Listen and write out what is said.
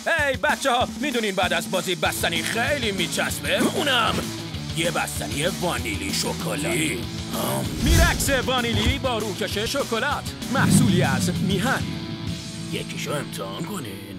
هی بچه ها، میدونین بعد از بازی بستنی خیلی میچسبه؟ اونم یه بستنی وانیلی شکلاتی. میرکس وانیلی با روکش شکلات، محصولی از میهن. یکیشو امتحان کنین.